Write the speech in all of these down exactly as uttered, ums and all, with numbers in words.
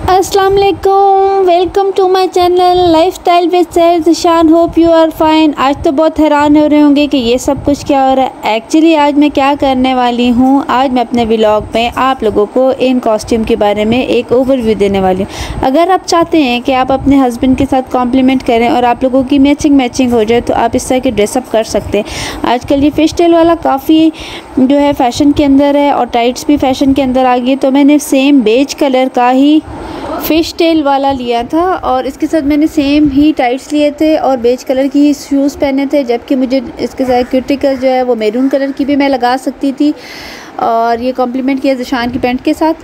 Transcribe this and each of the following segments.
अस्सलाम वालेकुम, welcome to my channel lifestyle with Syed Zeeshan. Hope you are fine. आज तो बहुत हैरान हो रहे होंगे कि ये सब कुछ क्या हो रहा है। एक्चुअली आज मैं क्या करने वाली हूँ, आज मैं अपने व्लॉग में आप लोगों को इन कॉस्ट्यूम के बारे में एक ओवरव्यू देने वाली हूँ। अगर आप चाहते हैं कि आप अपने हस्बैंड के साथ कॉम्प्लीमेंट करें और आप लोगों की मैचिंग मैचिंग हो जाए तो आप इस तरह के ड्रेसअप कर सकते हैं। आजकल ये फिश टेल वाला काफ़ी जो है फ़ैशन के अंदर है और टाइट्स भी फ़ैशन के अंदर आ गई, तो मैंने सेम बेज कलर का ही फ़िश टेल वाला लिया था और इसके साथ मैंने सेम ही टाइट्स लिए थे और बेज कलर की ही शूज़ पहने थे, जबकि मुझे इसके साथ क्यूटिकल जो है वो मैरून कलर की भी मैं लगा सकती थी। और ये कॉम्प्लीमेंट किया ज़ीशान की पैंट के साथ।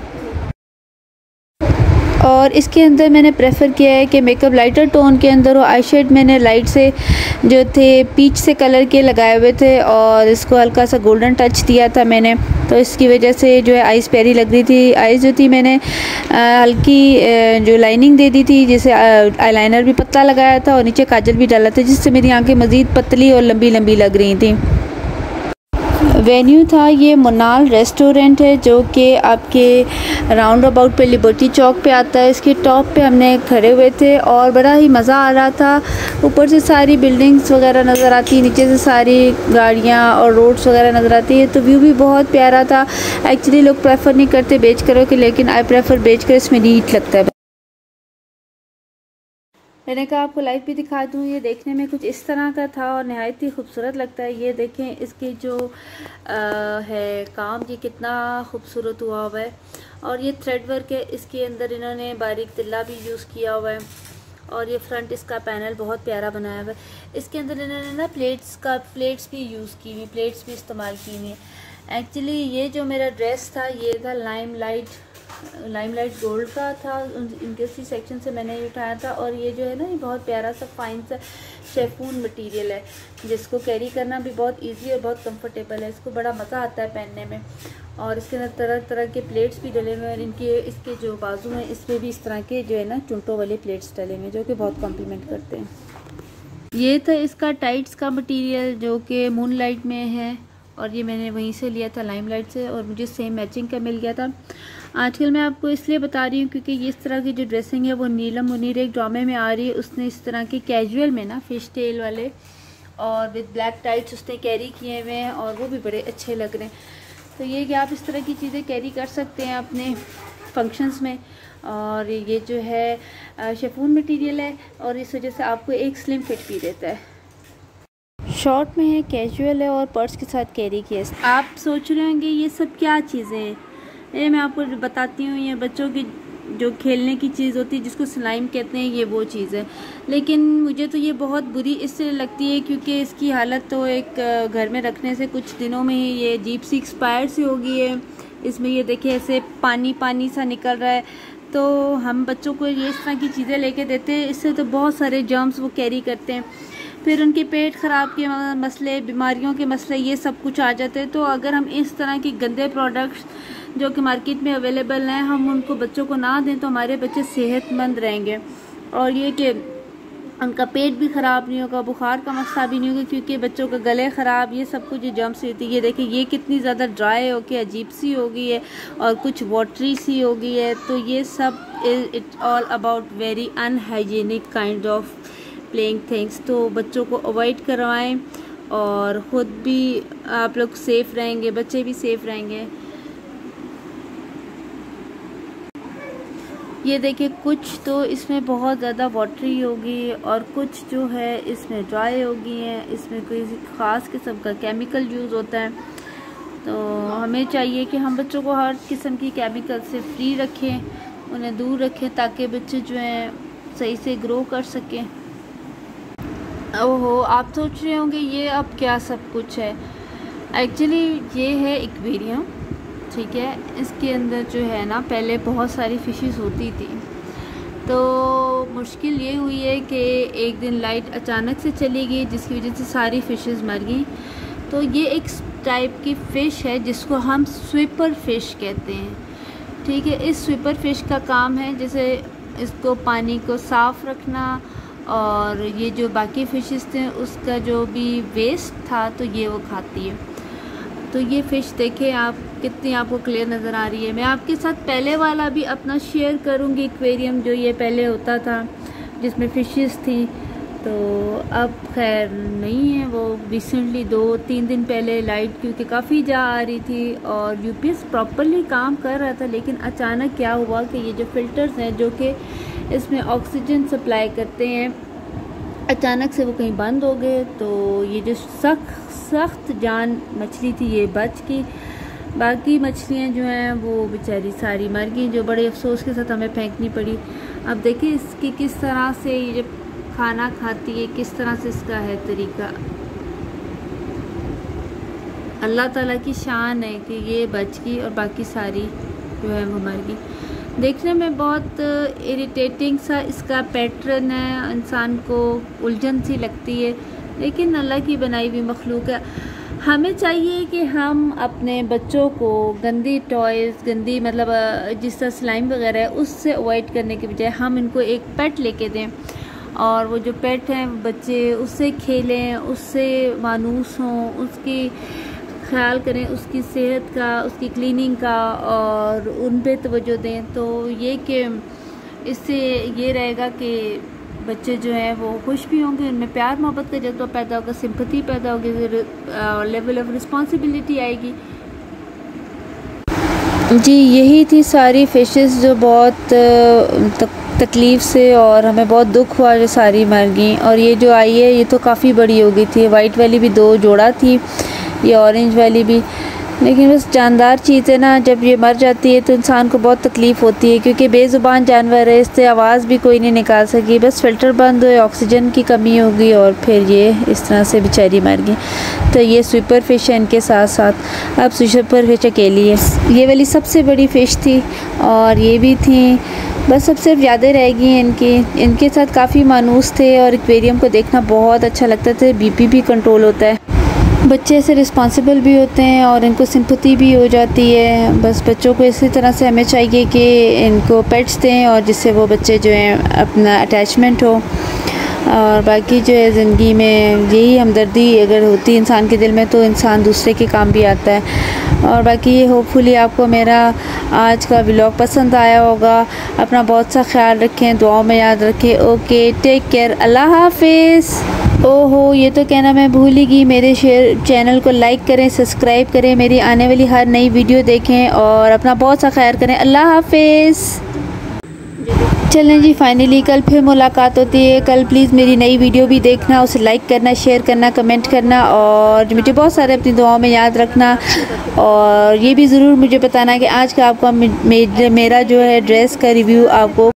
और इसके अंदर मैंने प्रेफर किया है कि मेकअप लाइटर टोन के अंदर हो। आई शेड मैंने लाइट से जो थे पीच से कलर के लगाए हुए थे और इसको हल्का सा गोल्डन टच दिया था मैंने, तो इसकी वजह से जो है आइज़ प्यारी लग रही थी। आइज़ जो थी मैंने हल्की जो लाइनिंग दे दी थी, जैसे आईलाइनर भी पतला लगाया था और नीचे काजल भी डाला था, जिससे मेरी आंखें मज़ीद पतली और लंबी लंबी लग रही थी। वेन्यू था ये मोनाल रेस्टोरेंट है, जो कि आपके राउंड अबाउट पे लिबर्टी चौक पे आता है। इसके टॉप पे हमने खड़े हुए थे और बड़ा ही मज़ा आ रहा था। ऊपर से सारी बिल्डिंग्स वगैरह नज़र आती है, नीचे से सारी गाड़ियाँ और रोड्स वगैरह नज़र आती है, तो व्यू भी बहुत प्यारा था। एक्चुअली लोग प्रेफर नहीं करते बेच करो के, लेकिन आई प्रेफर बेच कर, इसमें नीट लगता है। मैंने कहा आपको लाइव भी दिखा दूँ। ये देखने में कुछ इस तरह का था और नहायत ही खूबसूरत लगता है। ये देखें इसकी जो आ, है काम, ये कितना खूबसूरत हुआ हुआ है और ये थ्रेड वर्क है। इसके अंदर इन्होंने बारीक तिल्ला भी यूज़ किया हुआ है और ये फ्रंट इसका पैनल बहुत प्यारा बनाया हुआ है। इसके अंदर इन्होंने ना प्लेट्स का प्लेट्स भी यूज़ की हुई प्लेट्स भी इस्तेमाल की हुई है। एक्चुअली ये जो मेरा ड्रेस था ये था lime light lime light gold का था, इनके सी सेक्शन से मैंने ये उठाया था। और ये जो है ना, ये बहुत प्यारा सा फाइन सा शेफून मटेरियल है, जिसको कैरी करना भी बहुत इजी और बहुत कंफर्टेबल है। इसको बड़ा मज़ा आता है पहनने में। और इसके अंदर तरह तरह के प्लेट्स भी डले हुए हैं। इनके इसके जो बाजू हैं इसमें भी इस तरह के जो है ना चुंटों वाले प्लेट्स डले हुए हैं, जो कि बहुत कॉम्प्लीमेंट करते हैं। ये था इसका टाइट्स का मटीरियल, जो कि मून लाइट में है और ये मैंने वहीं से लिया था लाइम लाइट से, और मुझे सेम मैचिंग का मिल गया था। आजकल मैं आपको इसलिए बता रही हूँ क्योंकि ये इस तरह की जो ड्रेसिंग है वो नीलम मुनीर एक ड्रामे में आ रही है, उसने इस तरह के कैजुअल में ना फिश टेल वाले और विद ब्लैक टाइट्स उसने कैरी किए हुए हैं और वो भी बड़े अच्छे लग रहे हैं। तो ये कि आप इस तरह की चीज़ें कैरी कर सकते हैं अपने फंक्शंस में। और ये जो है शेफून मटीरियल है और इस वजह से आपको एक स्लिम फिट भी देता है। शॉर्ट में है, कैजुअल है और पर्स के साथ कैरी किया। आप सोच रहे होंगे ये सब क्या चीज़ें हैं। ये मैं आपको बताती हूँ, ये बच्चों की जो खेलने की चीज़ होती है जिसको स्लाइम कहते हैं, ये वो चीज़ है। लेकिन मुझे तो ये बहुत बुरी इससे लगती है क्योंकि इसकी हालत तो एक घर में रखने से कुछ दिनों में ही ये अजीब सी एक्सपायर सी हो गई है। इसमें ये देखिए ऐसे पानी पानी सा निकल रहा है। तो हम बच्चों को ये इस तरह की चीज़ें लेके देते हैं, इससे तो बहुत सारे जर्म्स वो कैरी करते हैं, फिर उनके पेट ख़राब के मसले, बीमारियों के मसले, ये सब कुछ आ जाते हैं। तो अगर हम इस तरह के गंदे प्रोडक्ट्स जो कि मार्केट में अवेलेबल हैं हम उनको बच्चों को ना दें तो हमारे बच्चे सेहतमंद रहेंगे। और ये कि उनका पेट भी ख़राब नहीं होगा, बुखार का मसला भी नहीं होगा, क्योंकि बच्चों का गले ख़राब, ये सब कुछ जम्स होती है। ये देखिए ये कितनी ज़्यादा ड्राई हो के अजीब सी हो गई है और कुछ वाटरी सी हो गई है। तो ये सब it's all about very unhygienic kind of playing things. तो बच्चों को अवॉइड करवाएं और ख़ुद भी आप लोग सेफ़ रहेंगे, बच्चे भी सेफ़ रहेंगे। ये देखिए कुछ तो इसमें बहुत ज़्यादा वाटरी होगी और कुछ जो है इसमें ड्राई होगी है, इसमें कोई ख़ास किस्म का केमिकल यूज़ होता है। तो हमें चाहिए कि हम बच्चों को हर किस्म की केमिकल से फ्री रखें, उन्हें दूर रखें, ताकि बच्चे जो हैं सही से ग्रो कर सकें। ओहो, आप सोच रहे होंगे ये अब क्या सब कुछ है। एक्चुअली ये है एक्वेरियम, ठीक है। इसके अंदर जो है ना पहले बहुत सारी फ़िशेस होती थी, तो मुश्किल ये हुई है कि एक दिन लाइट अचानक से चली गई जिसकी वजह से सारी फ़िशेस मर गई। तो ये एक टाइप की फ़िश है जिसको हम स्वीपर फ़िश कहते हैं, ठीक है। इस स्वीपर फ़िश का काम है जैसे इसको पानी को साफ़ रखना, और ये जो बाकी फ़िशेस थे उसका जो भी वेस्ट था तो ये वो खाती है। तो ये फ़िश देखें आप, कितनी आपको क्लियर नज़र आ रही है। मैं आपके साथ पहले वाला भी अपना शेयर करूँगी एक्वेरियम, जो ये पहले होता था जिसमें फ़िशेस थी, तो अब खैर नहीं है वो। रिसेंटली दो तीन दिन पहले लाइट क्योंकि काफ़ी जा आ रही थी और यूपीएस प्रॉपरली काम कर रहा था, लेकिन अचानक क्या हुआ कि ये जो फ़िल्टर्स हैं जो कि इसमें ऑक्सीजन सप्लाई करते हैं, अचानक से वो कहीं बंद हो गए। तो ये जो सख्त सख्त जान मछली थी ये बच गई, बाकी मछलियाँ जो हैं वो बेचारी सारी मर गई, जो बड़े अफसोस के साथ हमें फेंकनी पड़ी। अब देखिए इसकी किस तरह से ये जब खाना खाती है, किस तरह से इसका है तरीका। अल्लाह ताला की शान है कि ये बच गई और बाकी सारी जो है वो मर गई। देखने में बहुत इरिटेटिंग सा इसका पैटर्न है, इंसान को उलझन सी लगती है, लेकिन अल्लाह की बनाई हुई मखलूक है। हमें चाहिए कि हम अपने बच्चों को गंदी टॉयज़, गंदी मतलब जिस तरह स्लाइम वगैरह है उससे अवॉइड करने के बजाय हम इनको एक पेट लेके दें, और वो जो पेट हैं बच्चे उससे खेलें, उससे मानूस हों, उसकी ख्याल करें, उसकी सेहत का, उसकी क्लीनिंग का, और उन पे तवज्जो दें। तो ये कि इससे ये रहेगा कि बच्चे जो हैं वो खुश भी होंगे, उनमें प्यार मोहब्बत का जज्बा पैदा होगा, सिंपैथी पैदा होगी, लेवल ऑफ रिस्पॉन्सिबिलिटी आएगी। जी यही थी सारी फ़िशेस जो बहुत तकलीफ़ से और हमें बहुत दुख हुआ जो सारी मर गई। और ये जो आई है ये तो काफ़ी बड़ी हो गई थी, वाइट वाली भी दो जोड़ा थी, ये ऑरेंज वाली भी। लेकिन बस जानदार चीज़ है ना, जब ये मर जाती है तो इंसान को बहुत तकलीफ़ होती है, क्योंकि बेज़ुबान जानवर है, इससे आवाज़ भी कोई नहीं निकाल सकी, बस फ़िल्टर बंद हुए, ऑक्सीजन की कमी होगी और फिर ये इस तरह से बेचारी मर गई। तो ये सुपर फ़िश है, इनके साथ साथ अब सुपर फ़िश अकेली है। ये वाली सबसे बड़ी फ़िश थी और ये भी थी, बस अब सिर्फ यादें रह गई हैं इनकी। इनके साथ काफ़ी मानूस थे और एक्वेरियम को देखना बहुत अच्छा लगता था, बीपी भी कंट्रोल होता है, बच्चे से रिस्पॉन्सिबल भी होते हैं और इनको सिंपैथी भी हो जाती है। बस बच्चों को इसी तरह से हमें चाहिए कि इनको पेट्स दें और जिससे वो बच्चे जो हैं अपना अटैचमेंट हो। और बाकी जो है ज़िंदगी में यही हमदर्दी अगर होती इंसान के दिल में तो इंसान दूसरे के काम भी आता है। और बाकी ये होपफुली आपको मेरा आज का व्लॉग पसंद आया होगा। अपना बहुत सा ख्याल रखें, दुआओं में याद रखें। ओके, टेक केयर, अल्लाह हाफिज़। ओहो ये तो कहना मैं भूल ही गई, मेरे शेयर चैनल को लाइक करें, सब्सक्राइब करें, मेरी आने वाली हर नई वीडियो देखें और अपना बहुत सा ख्याल करें। अल्लाह हाफिज़। चलें जी, फाइनली कल फिर मुलाकात होती है। कल प्लीज़ मेरी नई वीडियो भी देखना, उसे लाइक करना, शेयर करना, कमेंट करना और मुझे बहुत सारे अपनी दुआओं में याद रखना। और ये भी ज़रूर मुझे बताना कि आज का आपका मेरा जो है ड्रेस का रिव्यू आपको